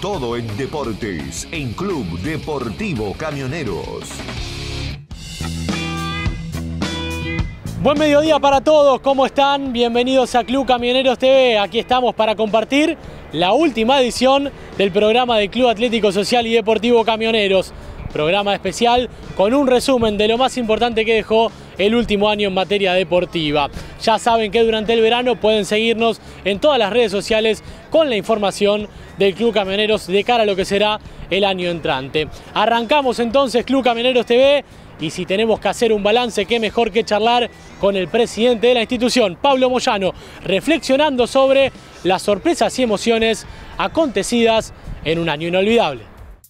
Todo en deportes en Club Deportivo Camioneros. Buen mediodía para todos, ¿cómo están? Bienvenidos a Club Camioneros TV. Aquí estamos para compartir la última edición del programa de Club Atlético Social y Deportivo Camioneros. Programa especial con un resumen de lo más importante que dejó el último año en materia deportiva. Ya saben que durante el verano pueden seguirnos en todas las redes sociales con la información del Club Camioneros de cara a lo que será el año entrante. Arrancamos entonces Club Camioneros TV. Y si tenemos que hacer un balance, qué mejor que charlar con el presidente de la institución, Pablo Moyano, reflexionando sobre las sorpresas y emociones acontecidas en un año inolvidable.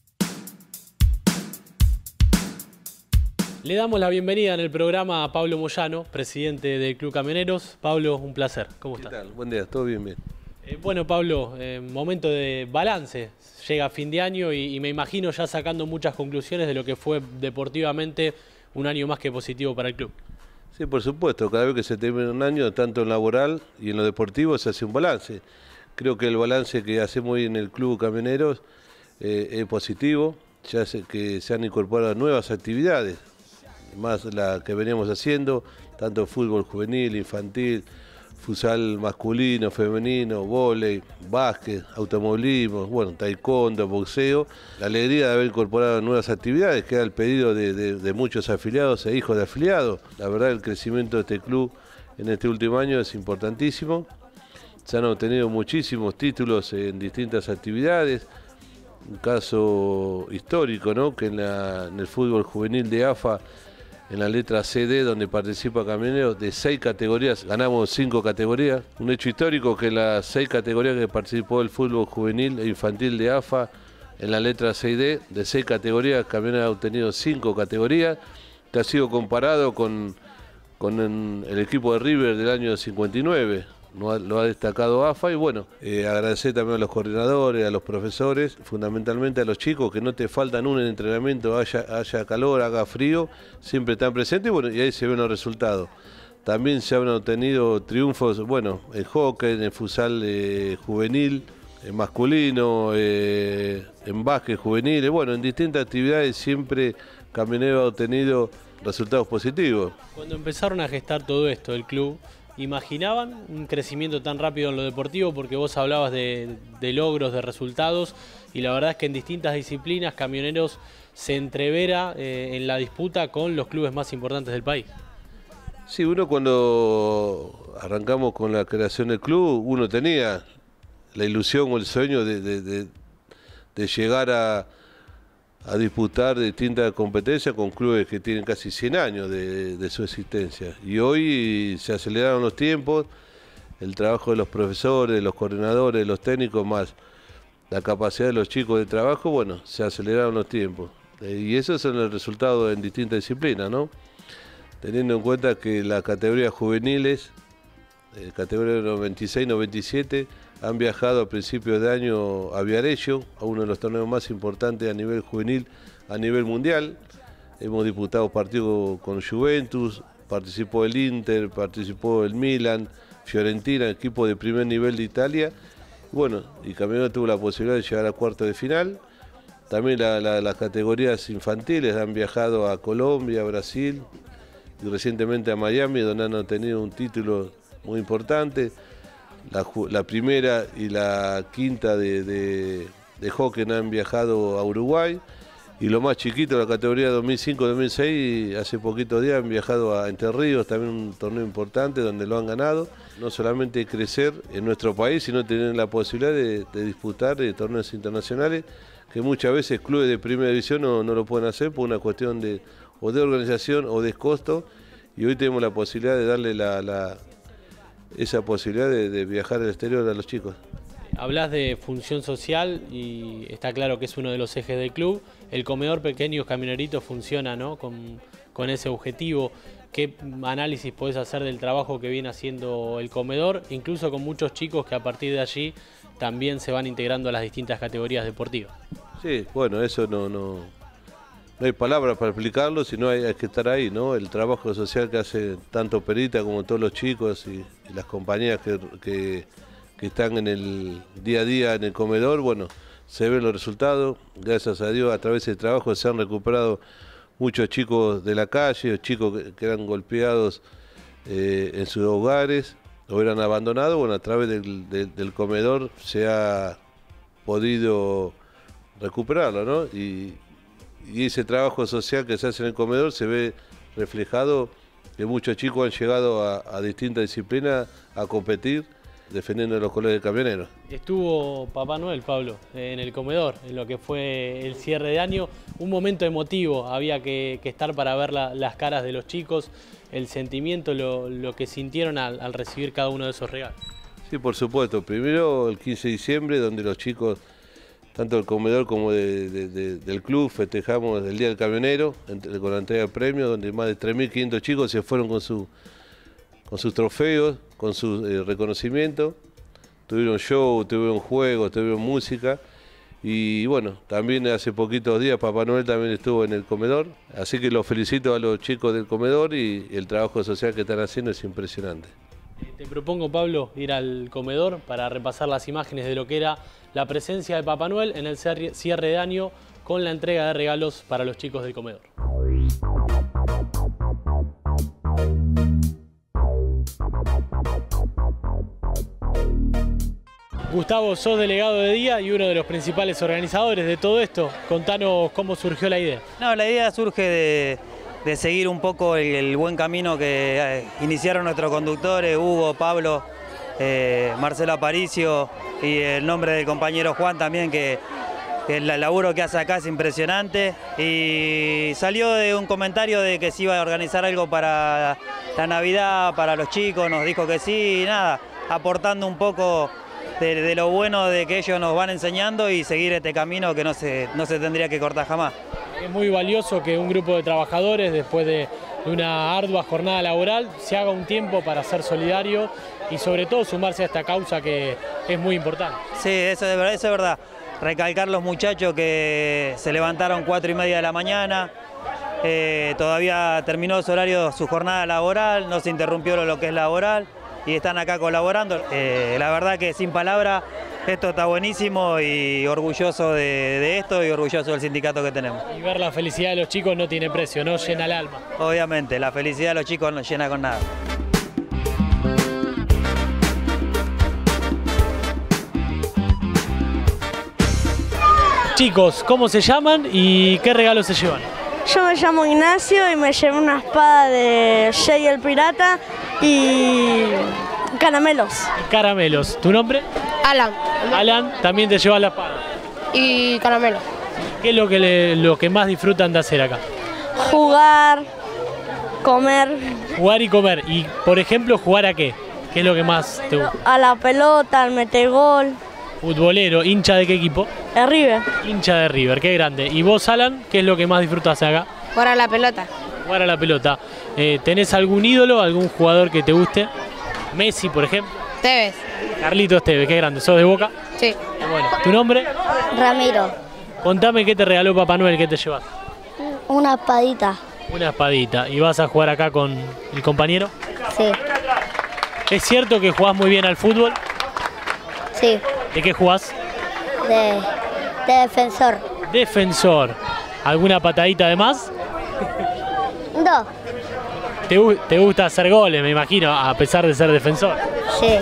Le damos la bienvenida en el programa a Pablo Moyano, presidente del Club Camioneros. Pablo, un placer. ¿Cómo estás? ¿Qué tal? Buen día, todo bien, bien. Bueno, Pablo, momento de balance. Llega fin de año y me imagino ya sacando muchas conclusiones de lo que fue deportivamente un año más que positivo para el club. Sí, por supuesto, cada vez que se termina un año, tanto en laboral y en lo deportivo, se hace un balance. Creo que el balance que hacemos hoy en el Club Camioneros es positivo, ya que se han incorporado nuevas actividades, más la que veníamos haciendo, tanto fútbol juvenil, infantil, futsal masculino, femenino, vóley, básquet, automovilismo, bueno, taekwondo, boxeo. La alegría de haber incorporado nuevas actividades, que era el pedido de muchos afiliados e hijos de afiliados. La verdad, el crecimiento de este club en este último año es importantísimo. Se han obtenido muchísimos títulos en distintas actividades. Un caso histórico, ¿no?, que en el fútbol juvenil de AFA, en la letra CD, donde participa Camioneros, de 6 categorías, ganamos 5 categorías. Un hecho histórico que en las 6 categorías que participó el fútbol juvenil e infantil de AFA, en la letra CD, de 6 categorías, Camioneros ha obtenido 5 categorías, que ha sido comparado con el equipo de River del año 59. Lo ha destacado AFA y bueno, agradecer también a los coordinadores, a los profesores, fundamentalmente a los chicos, que no te faltan un entrenamiento, haya calor, haga frío, siempre están presentes y bueno, y ahí se ven los resultados. También se han obtenido triunfos, bueno, en hockey, en el futsal juvenil, en masculino, en básquet juvenil, bueno, en distintas actividades siempre Camionero ha obtenido resultados positivos. Cuando empezaron a gestar todo esto, el club, ¿imaginaban un crecimiento tan rápido en lo deportivo? Porque vos hablabas de logros, de resultados, y la verdad es que en distintas disciplinas Camioneros se entrevera en la disputa con los clubes más importantes del país. Sí, uno cuando arrancamos con la creación del club, uno tenía la ilusión o el sueño de llegar a disputar distintas competencias con clubes que tienen casi 100 años de su existencia. Y hoy se aceleraron los tiempos, el trabajo de los profesores, de los coordinadores, de los técnicos, más la capacidad de los chicos de trabajo, bueno, se aceleraron los tiempos. Y eso es el resultado en distintas disciplinas, ¿no? Teniendo en cuenta que las categorías juveniles, categoría 96-97, han viajado a principios de año a Viareggio, a uno de los torneos más importantes a nivel juvenil, a nivel mundial. Hemos disputado partidos con Juventus, participó el Inter, participó el Milan, Fiorentina, equipo de primer nivel de Italia. Bueno, y Camioneros tuvo la posibilidad de llegar a cuartos de final. También las categorías infantiles han viajado a Colombia, a Brasil y recientemente a Miami, donde han obtenido un título muy importante. La primera y la quinta de hockey han viajado a Uruguay, y lo más chiquito, la categoría 2005-2006, hace poquitos días han viajado a Entre Ríos, también un torneo importante donde lo han ganado. No solamente crecer en nuestro país, sino tener la posibilidad de disputar torneos internacionales, que muchas veces clubes de primera división no lo pueden hacer por una cuestión de organización o de costo, y hoy tenemos la posibilidad de darle esa posibilidad de viajar al exterior a los chicos. Hablas de función social y está claro que es uno de los ejes del club. El comedor Pequeños Camioneritos funciona, ¿no?, con ese objetivo. ¿Qué análisis podés hacer del trabajo que viene haciendo el comedor, incluso con muchos chicos que a partir de allí también se van integrando a las distintas categorías deportivas? Sí, bueno, eso no hay palabras para explicarlo, sino hay que estar ahí, ¿no? El trabajo social que hace tanto Perita como todos los chicos y las compañías que están en el día a día en el comedor, bueno, se ven los resultados. Gracias a Dios, a través del trabajo se han recuperado muchos chicos de la calle, chicos que eran golpeados en sus hogares o eran abandonados. Bueno, a través del comedor se ha podido recuperarlo, ¿no? Y ese trabajo social que se hace en el comedor se ve reflejado que muchos chicos han llegado a distintas disciplinas a competir defendiendo los colores de Camioneros. Estuvo Papá Noel, Pablo, en el comedor, en lo que fue el cierre de año. Un momento emotivo, había que estar para ver las caras de los chicos, el sentimiento, lo que sintieron al recibir cada uno de esos regalos. Sí, por supuesto. Primero el 15 de diciembre, donde los chicos, tanto del comedor como del club, festejamos el Día del Camionero con la entrega de premios, donde más de 3.500 chicos se fueron con sus trofeos, con su reconocimiento. Tuvieron show, tuvieron juegos, tuvieron música. Y bueno, también hace poquitos días Papá Noel también estuvo en el comedor. Así que los felicito a los chicos del comedor y el trabajo social que están haciendo es impresionante. Te propongo, Pablo, ir al comedor para repasar las imágenes de lo que era la presencia de Papá Noel en el cierre de año con la entrega de regalos para los chicos del comedor. Gustavo, sos delegado de día y uno de los principales organizadores de todo esto. Contanos cómo surgió la idea. No, la idea surge de seguir un poco el buen camino que iniciaron nuestros conductores, Hugo, Pablo, Marcelo Aparicio y el nombre del compañero Juan también, que el laburo que hace acá es impresionante. Y salió de un comentario de que se iba a organizar algo para la Navidad, para los chicos, nos dijo que sí, y nada, aportando un poco de lo bueno de que ellos nos van enseñando y seguir este camino que no se tendría que cortar jamás. Es muy valioso que un grupo de trabajadores, después de una ardua jornada laboral, se haga un tiempo para ser solidario y sobre todo sumarse a esta causa que es muy importante. Sí, eso es verdad. Recalcar los muchachos que se levantaron 4:30 de la mañana, todavía terminó su horario, su jornada laboral, no se interrumpió lo que es laboral y están acá colaborando. La verdad que sin palabras, esto está buenísimo y orgulloso de esto y orgulloso del sindicato que tenemos. Y ver la felicidad de los chicos no tiene precio, no llena el alma. Obviamente, la felicidad de los chicos no llena con nada. Chicos, ¿cómo se llaman y qué regalos se llevan? Yo me llamo Ignacio y me llevé una espada de Jay el Pirata y caramelos. Caramelos. ¿Tu nombre? Alan. Alan, también te llevas la espada. Y caramelo. ¿Qué es lo que más disfrutan de hacer acá? Jugar, comer. Jugar y comer. Y, por ejemplo, ¿jugar a qué? ¿Qué es lo que más te gusta? A la pelota, al metegol. Futbolero. ¿Hincha de qué equipo? De River. Hincha de River, qué grande. ¿Y vos, Alan, qué es lo que más disfrutas acá? Jugar a la pelota. Jugar a la pelota. ¿Tenés algún ídolo, algún jugador que te guste? Messi, por ejemplo. Tevez. Carlitos Tevez, qué grande. ¿Sos de Boca? Sí. Bueno, ¿tu nombre? Ramiro. Contame qué te regaló Papá Noel, qué te llevas. Una espadita. Una espadita. ¿Y vas a jugar acá con el compañero? Sí. ¿Es cierto que jugás muy bien al fútbol? Sí. ¿De qué jugás? De defensor. Defensor. ¿Alguna patadita de más? No. ¿Te gusta hacer goles, me imagino, a pesar de ser defensor? Sí.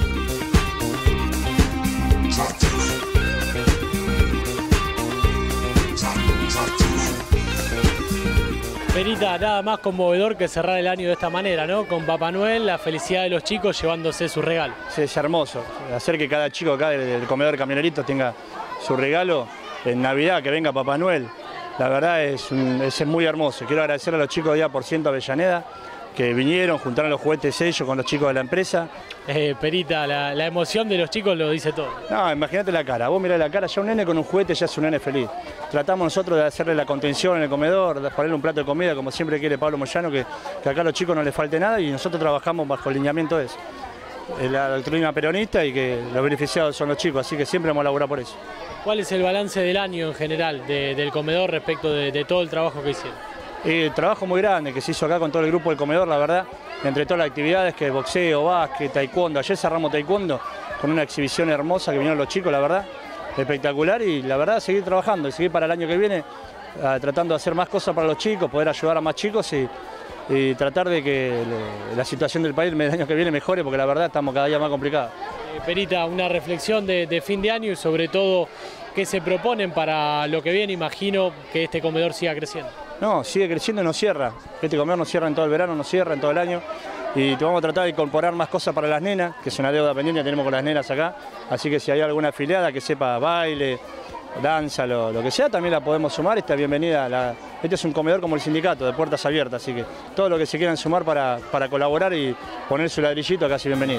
Perita, nada más conmovedor que cerrar el año de esta manera, ¿no? Con Papá Noel, la felicidad de los chicos llevándose su regalo. Sí, es hermoso. Hacer que cada chico acá del comedor camionerito tenga su regalo en Navidad, que venga Papá Noel. La verdad es muy hermoso. Quiero agradecer a los chicos de Día por Ciento Avellaneda, que vinieron, juntaron los juguetes ellos con los chicos de la empresa. Perita, la emoción de los chicos lo dice todo. No, imagínate la cara, vos mirá la cara, ya un nene con un juguete ya es un nene feliz. Tratamos nosotros de hacerle la contención en el comedor, de ponerle un plato de comida, como siempre quiere Pablo Moyano, que acá a los chicos no les falte nada y nosotros trabajamos bajo el lineamiento de eso. La doctrina peronista y que los beneficiados son los chicos, así que siempre vamos a laburar por eso. ¿Cuál es el balance del año en general del comedor respecto de todo el trabajo que hicieron? Trabajo muy grande que se hizo acá con todo el grupo del comedor, la verdad, entre todas las actividades que boxeo, básquet, taekwondo. Ayer cerramos taekwondo con una exhibición hermosa que vinieron los chicos, la verdad. espectacular y la verdad seguir trabajando y seguir para el año que viene tratando de hacer más cosas para los chicos, poder ayudar a más chicos y tratar de que la situación del país el año que viene mejore, porque la verdad estamos cada día más complicados. Perita, una reflexión de fin de año y sobre todo qué se proponen para lo que viene. Imagino que este comedor siga creciendo. No, sigue creciendo y no cierra. Este comedor no cierra en todo el verano, no cierra en todo el año. Y vamos a tratar de incorporar más cosas para las nenas, que es una deuda pendiente que tenemos con las nenas acá. Así que si hay alguna afiliada que sepa baile, danza, lo que sea, también la podemos sumar. Está bienvenida. Este es un comedor como el sindicato, de puertas abiertas. Así que todo lo que se quieran sumar para colaborar y poner su ladrillito, acá sí bienvenido.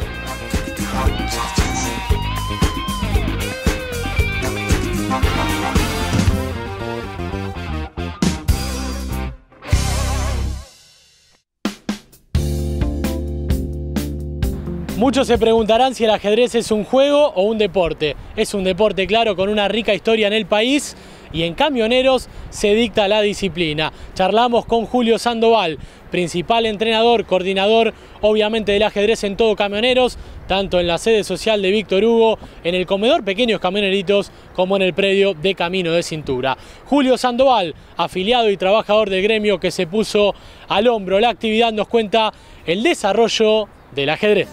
Muchos se preguntarán si el ajedrez es un juego o un deporte. Es un deporte, claro, con una rica historia en el país y en Camioneros se dicta la disciplina. Charlamos con Julio Sandoval, principal entrenador, coordinador, obviamente, del ajedrez en todo Camioneros, tanto en la sede social de Víctor Hugo, en el comedor Pequeños Camioneritos, como en el predio de Camino de Cintura. Julio Sandoval, afiliado y trabajador del gremio que se puso al hombro la actividad, nos cuenta el desarrollo del ajedrez.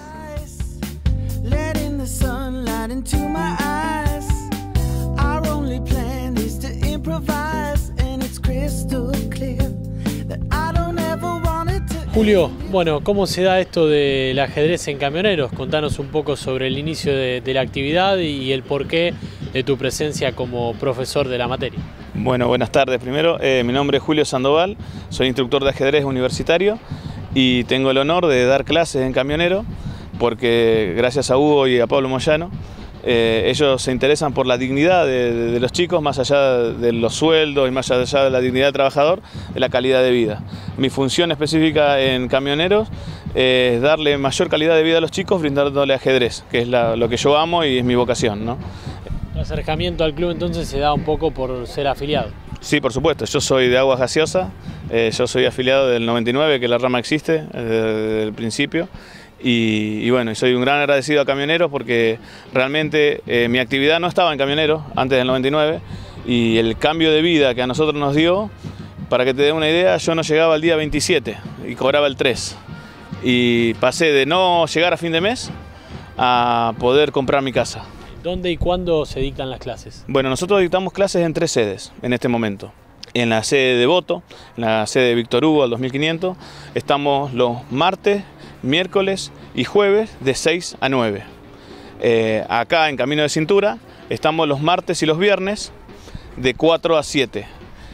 Julio, bueno, ¿cómo se da esto del ajedrez en Camioneros? Contanos un poco sobre el inicio de la actividad y el porqué de tu presencia como profesor de la materia. Bueno, buenas tardes. Primero, mi nombre es Julio Sandoval, soy instructor de ajedrez universitario y tengo el honor de dar clases en Camionero porque gracias a Hugo y a Pablo Moyano, ellos se interesan por la dignidad de los chicos, más allá de los sueldos y más allá de la dignidad del trabajador, de la calidad de vida. Mi función específica en Camioneros es darle mayor calidad de vida a los chicos brindándole ajedrez, que es lo que yo amo y es mi vocación, ¿no? Tu acercamiento al club entonces se da un poco por ser afiliado. Sí, por supuesto. Yo soy de Aguas Gaseosas, yo soy afiliado del 99, que la rama existe desde el principio. Y bueno, soy un gran agradecido a Camioneros porque realmente mi actividad no estaba en Camioneros antes del 99 y el cambio de vida que a nosotros nos dio, para que te dé una idea, yo no llegaba al día 27 y cobraba el 3 y pasé de no llegar a fin de mes a poder comprar mi casa. ¿Dónde y cuándo se dictan las clases? Bueno, nosotros dictamos clases en 3 sedes en este momento. En la sede de Devoto, en la sede de Víctor Hugo al 2500, estamos los martes, miércoles y jueves de 6 a 9. Acá en Camino de Cintura estamos los martes y los viernes de 4 a 7.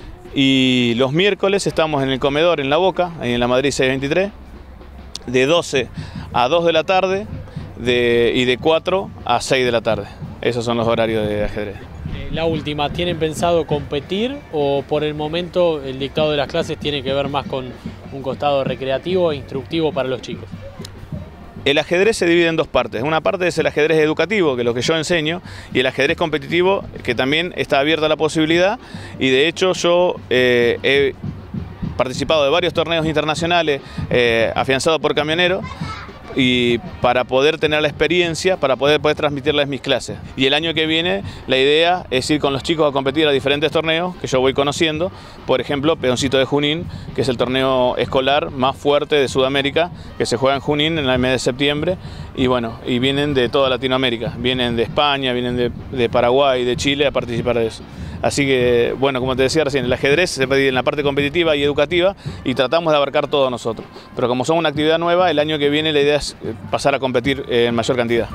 Y los miércoles estamos en el comedor en La Boca, ahí en la Madrid 623, de 12 a 2 de la tarde y de 4 a 6 de la tarde. Esos son los horarios de ajedrez. La última, ¿tienen pensado competir o por el momento el dictado de las clases tiene que ver más con un costado recreativo e instructivo para los chicos? El ajedrez se divide en 2 partes. Una parte es el ajedrez educativo, que es lo que yo enseño, y el ajedrez competitivo, que también está abierta la posibilidad, y de hecho yo he participado de varios torneos internacionales afianzados por Camionero, y para poder tener la experiencia, para poder transmitirles mis clases. Y el año que viene la idea es ir con los chicos a competir a diferentes torneos que yo voy conociendo, por ejemplo Peoncito de Junín, que es el torneo escolar más fuerte de Sudamérica, que se juega en Junín en el mes de septiembre, y bueno, y vienen de toda Latinoamérica, vienen de España, vienen de Paraguay, de Chile a participar de eso. Así que, bueno, como te decía recién, el ajedrez se divide en la parte competitiva y educativa y tratamos de abarcar todo nosotros. Pero como somos una actividad nueva, el año que viene la idea es pasar a competir en mayor cantidad.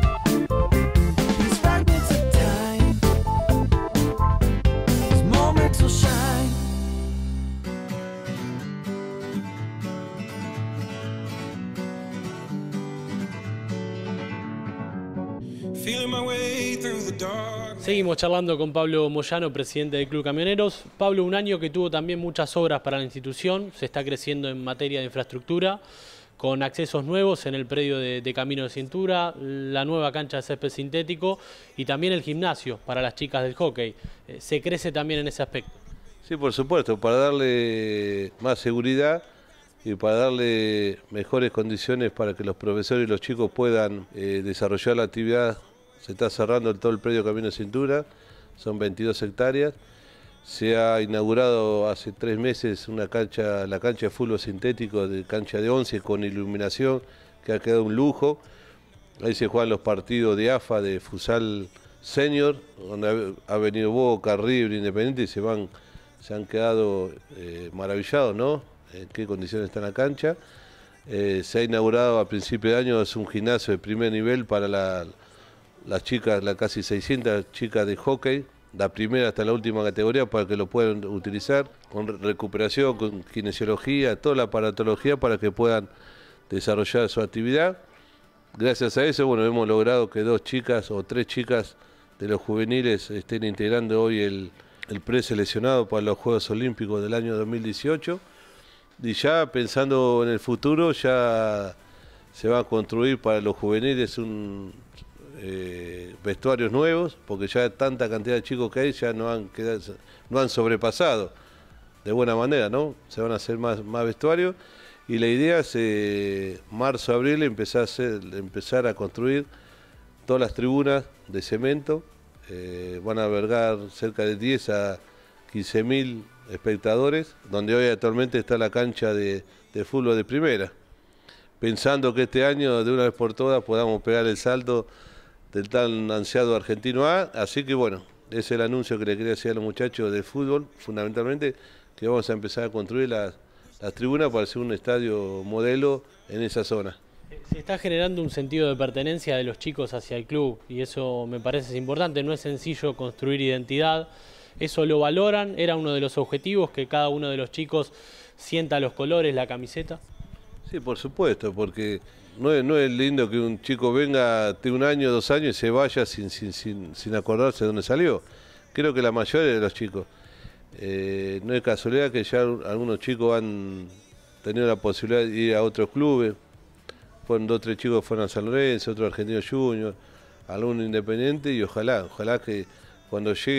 Seguimos charlando con Pablo Moyano, presidente del Club Camioneros. Pablo, un año que tuvo también muchas obras para la institución, se está creciendo en materia de infraestructura, con accesos nuevos en el predio de Camino de Cintura, la nueva cancha de césped sintético y también el gimnasio para las chicas del hockey. ¿Se crece también en ese aspecto? Sí, por supuesto, para darle más seguridad y para darle mejores condiciones para que los profesores y los chicos puedan desarrollar la actividad se está cerrando todo el predio Camino de Cintura, son 22 hectáreas. Se ha inaugurado hace 3 meses la cancha de fútbol sintético, de cancha de 11 con iluminación, que ha quedado un lujo. Ahí se juegan los partidos de AFA, de futsal senior, donde ha venido Boca, River, Independiente, y se han quedado maravillados, ¿no? En qué condiciones está la cancha. Se ha inaugurado a principio de año, es un gimnasio de primer nivel para las chicas, las casi 600 chicas de hockey, la primera hasta la última categoría, para que lo puedan utilizar, con recuperación, con kinesiología, toda la aparatología para que puedan desarrollar su actividad. Gracias a eso, bueno, hemos logrado que 2 chicas o 3 chicas de los juveniles estén integrando hoy el preseleccionado para los Juegos Olímpicos del año 2018. Y ya pensando en el futuro, ya se va a construir para los juveniles vestuarios nuevos, porque ya tanta cantidad de chicos que hay ya no han sobrepasado de buena manera, ¿no? Se van a hacer más vestuarios, y la idea es marzo, abril empezar a construir todas las tribunas de cemento. Van a albergar cerca de 10 a 15.000 espectadores, donde hoy actualmente está la cancha de fútbol de primera, pensando que este año de una vez por todas podamos pegar el salto del tan ansiado Argentino A. Así que bueno, ese es el anuncio que le quería hacer a los muchachos de fútbol, fundamentalmente, que vamos a empezar a construir las tribunas para hacer un estadio modelo en esa zona. Se está generando un sentido de pertenencia de los chicos hacia el club, y eso me parece importante. No es sencillo construir identidad, eso lo valoran. Era uno de los objetivos, que cada uno de los chicos sienta los colores, la camiseta. Sí, por supuesto, porque no es lindo que un chico venga de 1 año, 2 años y se vaya sin acordarse de dónde salió. Creo que la mayoría de los chicos. No es casualidad que ya algunos chicos han tenido la posibilidad de ir a otros clubes. Fueron 2 o 3 chicos que fueron a San Lorenzo, otro Argentino Junior, alguno Independiente, y ojalá que cuando si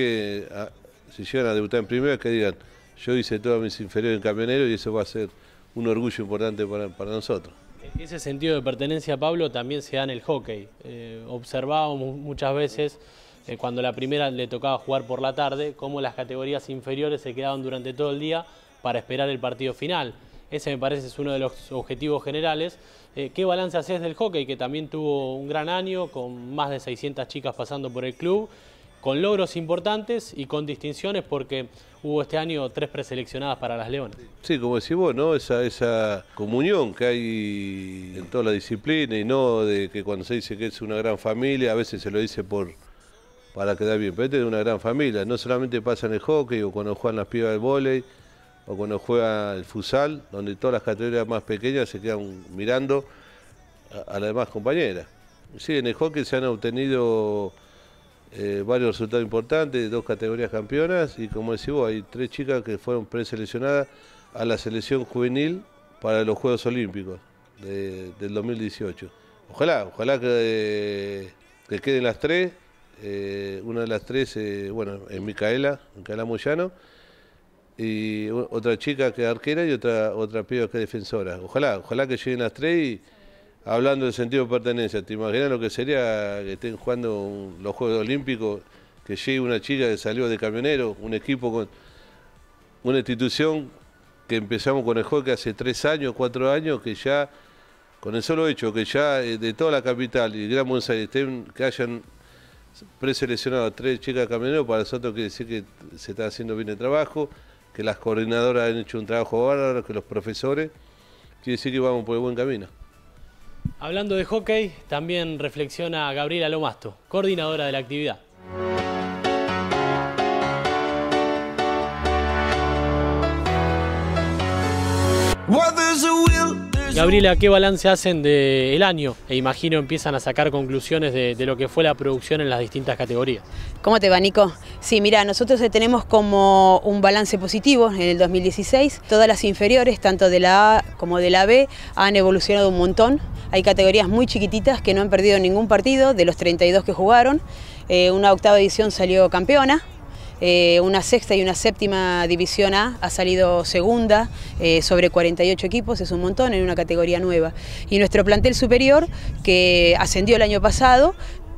llegan a debutar en primera, que digan, yo hice todas mis inferiores en Camionero, y eso va a ser un orgullo importante para nosotros. Ese sentido de pertenencia, Pablo, también se da en el hockey. Observábamos muchas veces, cuando la primera le tocaba jugar por la tarde, cómo las categorías inferiores se quedaban durante todo el día para esperar el partido final. Ese me parece es uno de los objetivos generales. ¿Qué balance haces del hockey, que también tuvo un gran año, con más de 600 chicas pasando por el club, con logros importantes y con distinciones, porque hubo este año 3 preseleccionadas para las Leonas? Sí, como decís vos, ¿no? Esa comunión que hay en toda la disciplina, y no de que cuando se dice que es una gran familia, a veces se lo dice para quedar bien, pero este es una gran familia. No solamente pasa en el hockey, o cuando juegan las pibas del vóley, o cuando juega el futsal, donde todas las categorías más pequeñas se quedan mirando a las demás compañeras. Sí, en el hockey se han obtenido varios resultados importantes, 2 categorías campeonas, y como decís vos, hay 3 chicas que fueron preseleccionadas a la selección juvenil para los Juegos Olímpicos del 2018. Ojalá que queden las 3. Una de las 3, bueno, es Micaela Moyano, y otra chica que es arquera, y otra piba que es defensora. Ojalá que lleguen las 3, y hablando del sentido de pertenencia, ¿te imaginas lo que sería que estén jugando los Juegos Olímpicos, que llegue una chica que salió de Camionero, un equipo con una institución que empezamos con el hockey hace 3 años, 4 años, que ya, con el solo hecho que ya de toda la capital y Gran Buenos Aires que hayan preseleccionado a 3 chicas de Camionero, para nosotros quiere decir que se está haciendo bien el trabajo, que las coordinadoras han hecho un trabajo bárbaro, que los profesores, quiere decir que vamos por el buen camino. Hablando de hockey, también reflexiona Gabriela Lomasto, coordinadora de la actividad. Gabriela, ¿qué balance hacen del año? E imagino empiezan a sacar conclusiones de lo que fue la producción en las distintas categorías. ¿Cómo te va, Nico? Sí, mira, nosotros tenemos como un balance positivo en el 2016. Todas las inferiores, tanto de la A como de la B, han evolucionado un montón. Hay categorías muy chiquititas que no han perdido ningún partido de los 32 que jugaron. Una 8ª edición salió campeona. Una 6ª y una 7ª división A ha salido segunda sobre 48 equipos, es un montón en una categoría nueva. Y nuestro plantel superior, que ascendió el año pasado,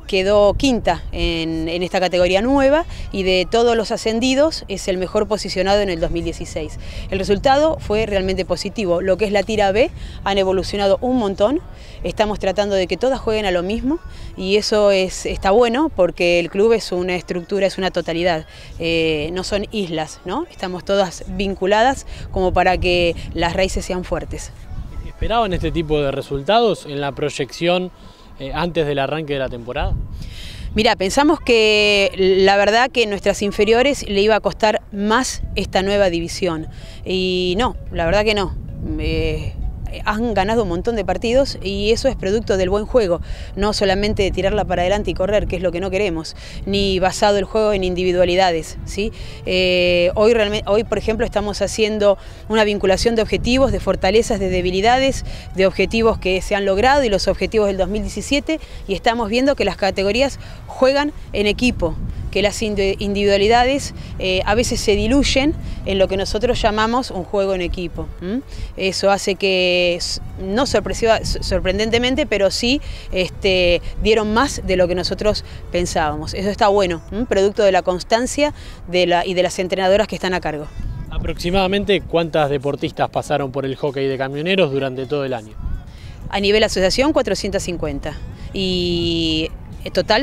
quedó quinta en esta categoría nueva y de todos los ascendidos es el mejor posicionado en el 2016. El resultado fue realmente positivo. Lo que es la tira B han evolucionado un montón. Estamos tratando de que todas jueguen a lo mismo y eso está bueno porque el club es una estructura, es una totalidad. No son islas, ¿no? Estamos todas vinculadas como para que las raíces sean fuertes. ¿Esperaban este tipo de resultados en la proyección antes del arranque de la temporada? Mira, pensamos que la verdad que nuestras inferiores le iba a costar más esta nueva división y no, la verdad que no. Han ganado un montón de partidos y eso es producto del buen juego, no solamente de tirarla para adelante y correr, que es lo que no queremos, ni basado el juego en individualidades, ¿sí? Hoy, por ejemplo, estamos haciendo una vinculación de objetivos, de fortalezas, de debilidades, de objetivos que se han logrado y los objetivos del 2017 y estamos viendo que las categorías juegan en equipo, que las individualidades a veces se diluyen en lo que nosotros llamamos un juego en equipo. Eso hace que, no sorprendentemente, pero sí dieron más de lo que nosotros pensábamos. Eso está bueno, producto de la constancia y de las entrenadoras que están a cargo. ¿Aproximadamente cuántas deportistas pasaron por el hockey de camioneros durante todo el año? A nivel asociación, 450. Y total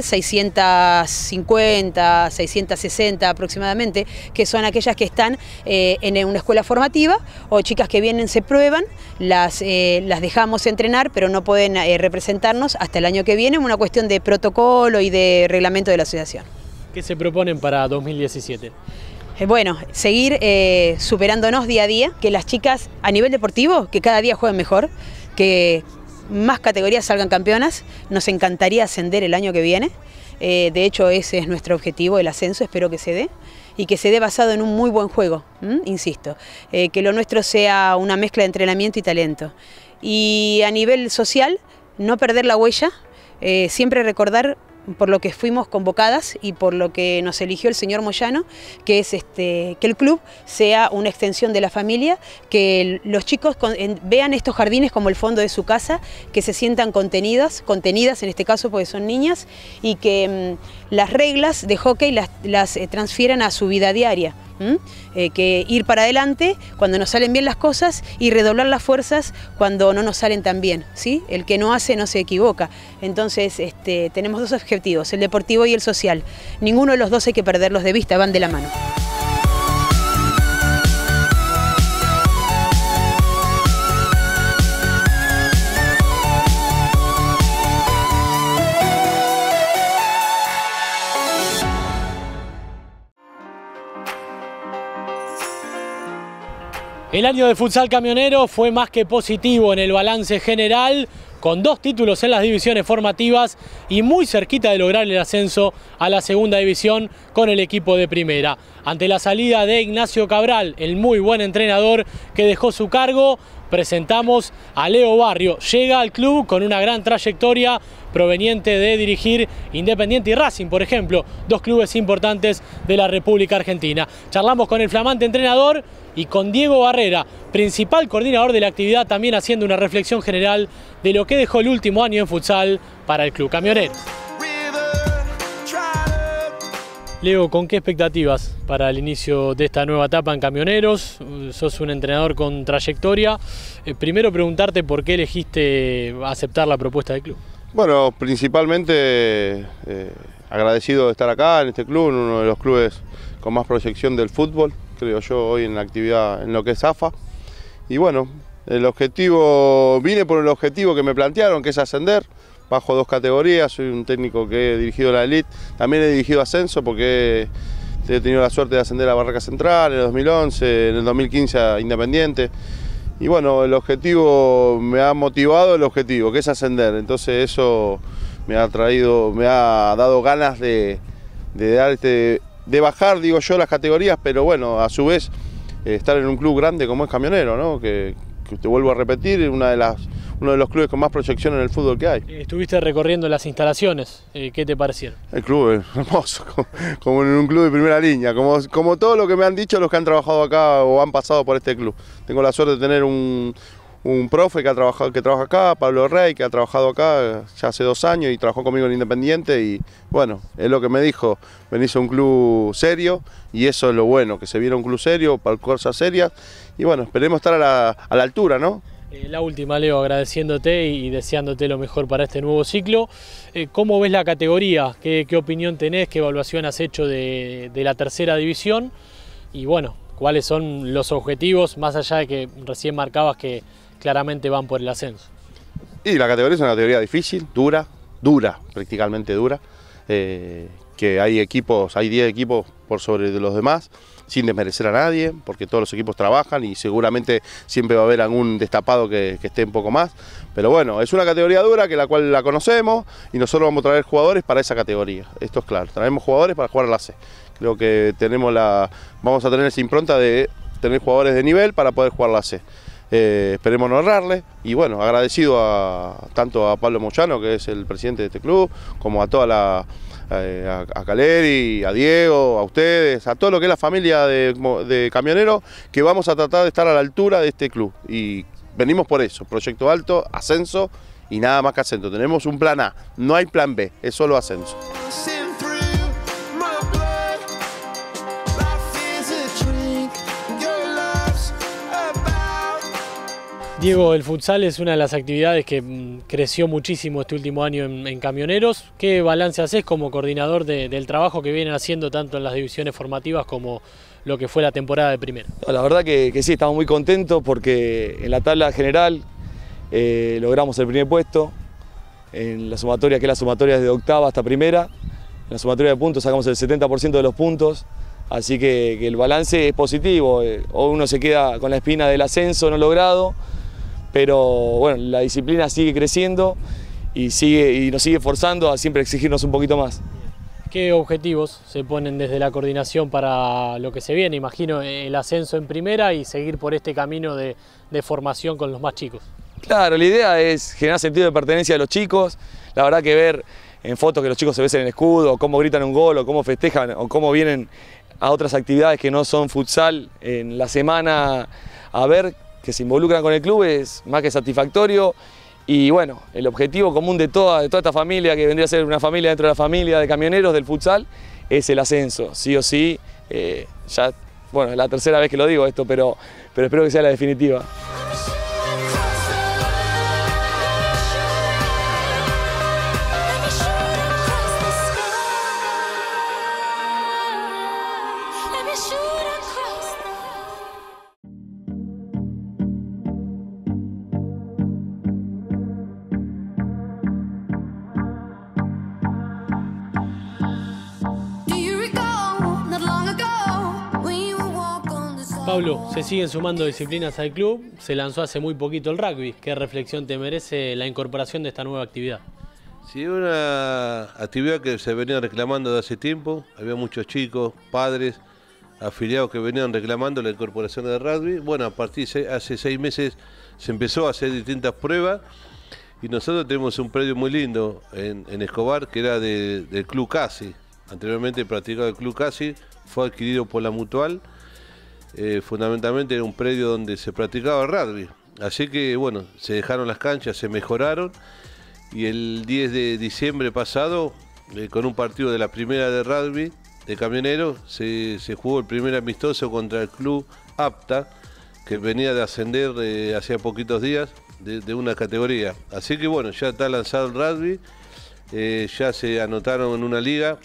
650, 660 aproximadamente, que son aquellas que están en una escuela formativa o chicas que vienen, se prueban, las dejamos entrenar, pero no pueden representarnos hasta el año que viene, una cuestión de protocolo y de reglamento de la asociación. ¿Qué se proponen para 2017? Bueno, seguir superándonos día a día, que las chicas a nivel deportivo, que cada día jueguen mejor, que más categorías salgan campeonas. Nos encantaría ascender el año que viene, de hecho ese es nuestro objetivo, el ascenso, espero que se dé y que se dé basado en un muy buen juego, insisto, que lo nuestro sea una mezcla de entrenamiento y talento. Y a nivel social, no perder la huella, siempre recordar por lo que fuimos convocadas y por lo que nos eligió el señor Moyano, que es que el club sea una extensión de la familia, que los chicos vean estos jardines como el fondo de su casa, que se sientan contenidas en este caso porque son niñas, y que las reglas de hockey las transfieran a su vida diaria. Que ir para adelante cuando nos salen bien las cosas y redoblar las fuerzas cuando no nos salen tan bien, ¿sí? El que no hace no se equivoca. Entonces tenemos dos objetivos, el deportivo y el social. Ninguno de los dos hay que perderlos de vista, van de la mano. El año de futsal camionero fue más que positivo en el balance general, con 2 títulos en las divisiones formativas y muy cerquita de lograr el ascenso a la segunda división con el equipo de primera. Ante la salida de Ignacio Cabral, el muy buen entrenador que dejó su cargo, presentamos a Leo Barrio. Llega al club con una gran trayectoria proveniente de dirigir Independiente y Racing, por ejemplo, 2 clubes importantes de la República Argentina. Charlamos con el flamante entrenador y con Diego Barrera, principal coordinador de la actividad, también haciendo una reflexión general de lo que dejó el último año en futsal para el club camionero. Leo, ¿con qué expectativas para el inicio de esta nueva etapa en Camioneros? Sos un entrenador con trayectoria. Primero preguntarte por qué elegiste aceptar la propuesta del club. Bueno, principalmente agradecido de estar acá en este club, en uno de los clubes con más proyección del fútbol, creo yo, hoy en la actividad, en lo que es AFA. Y bueno, vine por el objetivo que me plantearon, que es ascender. Bajo 2 categorías, soy un técnico que he dirigido la Elite, también he dirigido ascenso porque he tenido la suerte de ascender a Barraca Central en el 2011, en el 2015 a Independiente. Y bueno, el objetivo, me ha motivado el objetivo, que es ascender, entonces eso me ha dado ganas de bajar, digo yo, las categorías, pero bueno, a su vez estar en un club grande como es Camionero, ¿no? Que te vuelvo a repetir, uno de los clubes con más proyección en el fútbol que hay. Estuviste recorriendo las instalaciones, ¿qué te parecieron? El club es hermoso, como en un club de primera línea, como todo lo que me han dicho los que han trabajado acá o han pasado por este club. Tengo la suerte de tener un un profe que trabaja acá, Pablo Rey, que ha trabajado acá ya hace 2 años y trabajó conmigo en Independiente y bueno, es lo que me dijo, venís a un club serio y eso es lo bueno, que se viene a un club serio, para cosas serias y bueno, esperemos estar a la altura, ¿no? La última, Leo, agradeciéndote y deseándote lo mejor para este nuevo ciclo. ¿Cómo ves la categoría? ¿Qué opinión tenés? ¿Qué evaluación has hecho de la tercera división? Y bueno, ¿cuáles son los objetivos, más allá de que recién marcabas que claramente van por el ascenso? Y la categoría es una categoría difícil, dura, prácticamente dura. Que hay 10 equipos por sobre de los demás, sin desmerecer a nadie, porque todos los equipos trabajan y seguramente siempre va a haber algún destapado que esté un poco más. Pero bueno, es una categoría dura que la cual la conocemos y nosotros vamos a traer jugadores para esa categoría. Esto es claro, traemos jugadores para jugar a la C. Creo que vamos a tener esa impronta de tener jugadores de nivel para poder jugar la C. Esperemos no errarle y bueno, agradecido tanto a Pablo Moyano, que es el presidente de este club, como a toda a Caleri, a Diego, a ustedes, a todo lo que es la familia de camioneros, que vamos a tratar de estar a la altura de este club y venimos por eso, proyecto alto, ascenso y nada más que ascenso. Tenemos un plan A, no hay plan B, es solo ascenso. Diego, el futsal es una de las actividades que creció muchísimo este último año en Camioneros. ¿Qué balance haces como coordinador del trabajo que vienen haciendo tanto en las divisiones formativas como lo que fue la temporada de primera? La verdad que sí, estamos muy contentos porque en la tabla general logramos el primer puesto, en la sumatoria, que es la sumatoria desde octava hasta primera, en la sumatoria de puntos sacamos el 70% de los puntos, así que el balance es positivo. Hoy uno se queda con la espina del ascenso no logrado, pero bueno, la disciplina sigue creciendo y nos sigue forzando a siempre exigirnos un poquito más. ¿Qué objetivos se ponen desde la coordinación para lo que se viene? Imagino el ascenso en primera y seguir por este camino de formación con los más chicos. Claro, la idea es generar sentido de pertenencia a los chicos. La verdad que ver en fotos que los chicos se besen en el escudo, o cómo gritan un gol, o cómo festejan, o cómo vienen a otras actividades que no son futsal en la semana a ver que se involucran con el club es más que satisfactorio y bueno, el objetivo común de toda esta familia, que vendría a ser una familia dentro de la familia de camioneros del futsal, es el ascenso, sí o sí. Bueno, es la tercera vez que lo digo esto, pero espero que sea la definitiva. Pablo, se siguen sumando disciplinas al club, se lanzó hace muy poquito el rugby. ¿Qué reflexión te merece la incorporación de esta nueva actividad? Sí, una actividad que se venía reclamando de hace tiempo, había muchos chicos, padres, afiliados que venían reclamando la incorporación del rugby. Bueno, a partir de hace 6 meses se empezó a hacer distintas pruebas y nosotros tenemos un predio muy lindo en Escobar que era del Club Casi. Anteriormente practicaba el Club Casi, fue adquirido por la Mutual. Fundamentalmente era un predio donde se practicaba el rugby, así que bueno, se dejaron las canchas, se mejoraron y el 10 de diciembre pasado, con un partido de la primera de rugby de Camioneros, se jugó el primer amistoso contra el club Apta, que venía de ascender hacía poquitos días de una categoría, así que bueno, ya está lanzado el rugby, ya se anotaron en una liga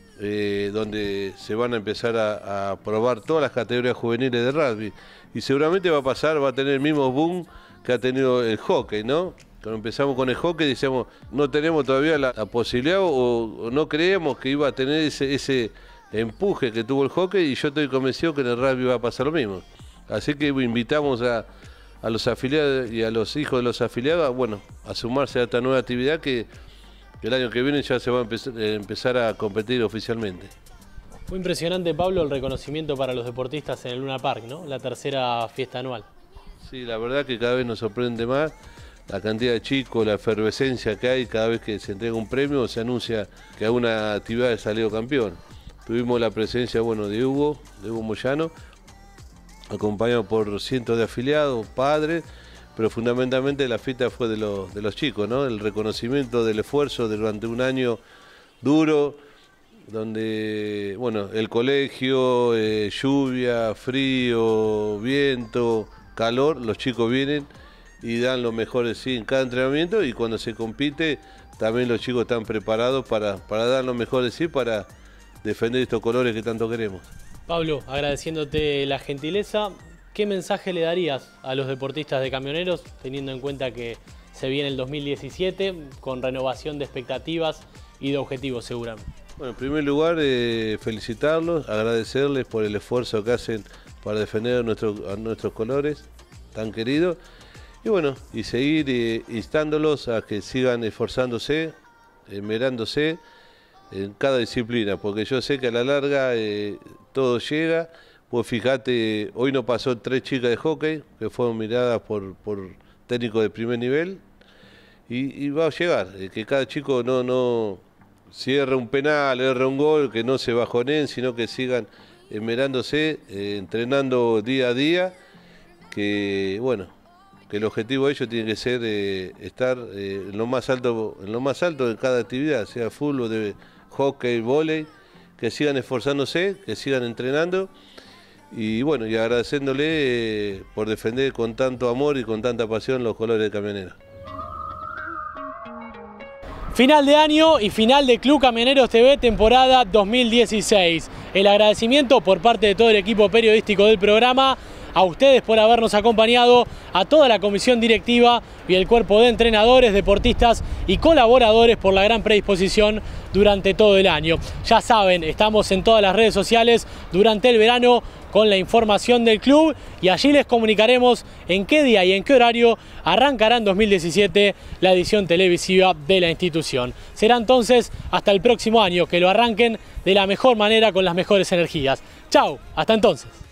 donde se van a empezar a probar todas las categorías juveniles de rugby y seguramente va a tener el mismo boom que ha tenido el hockey, ¿no? Cuando empezamos con el hockey decíamos, no tenemos todavía la posibilidad o no creíamos que iba a tener ese empuje que tuvo el hockey y yo estoy convencido que en el rugby va a pasar lo mismo. Así que invitamos a los afiliados y a los hijos de los afiliados a sumarse a esta nueva actividad que el año que viene ya se va a empezar a competir oficialmente. Fue impresionante, Pablo, el reconocimiento para los deportistas en el Luna Park, ¿no? La tercera fiesta anual. Sí, la verdad que cada vez nos sorprende más la cantidad de chicos, la efervescencia que hay cada vez que se entrega un premio o se anuncia que alguna actividad ha salido campeón. Tuvimos la presencia de Hugo Moyano, acompañado por cientos de afiliados, padres, pero fundamentalmente la fiesta fue de los chicos, ¿no? El reconocimiento del esfuerzo durante un año duro, donde, bueno, el colegio, lluvia, frío, viento, calor, los chicos vienen y dan lo mejor de sí en cada entrenamiento, y cuando se compite también los chicos están preparados para dar lo mejor de sí, para defender estos colores que tanto queremos. Pablo, agradeciéndote la gentileza, ¿qué mensaje le darías a los deportistas de Camioneros, teniendo en cuenta que se viene el 2017 con renovación de expectativas y de objetivos seguramente? Bueno, en primer lugar, felicitarlos, agradecerles por el esfuerzo que hacen para defender a nuestros colores tan queridos. Y bueno, y seguir instándolos a que sigan esforzándose, esmerándose en cada disciplina, porque yo sé que a la larga todo llega. Pues fíjate, hoy nos pasó 3 chicas de hockey que fueron miradas por técnicos de primer nivel, y va a llegar, que cada chico no cierre un penal, erre un gol, que no se bajoneen, sino que sigan esmerándose, entrenando día a día, que bueno, que el objetivo de ellos tiene que ser estar en lo más alto de cada actividad, sea fútbol, de hockey, vóley, que sigan esforzándose, que sigan entrenando, y bueno, y agradeciéndole por defender con tanto amor y con tanta pasión los colores de Camioneros. Final de año y final de Club Camioneros TV temporada 2016. El agradecimiento por parte de todo el equipo periodístico del programa, a ustedes por habernos acompañado, a toda la comisión directiva y el cuerpo de entrenadores, deportistas y colaboradores por la gran predisposición durante todo el año. Ya saben, estamos en todas las redes sociales durante el verano con la información del club, y allí les comunicaremos en qué día y en qué horario arrancará en 2017 la edición televisiva de la institución. Será entonces hasta el próximo año, que lo arranquen de la mejor manera, con las mejores energías. Chau, hasta entonces.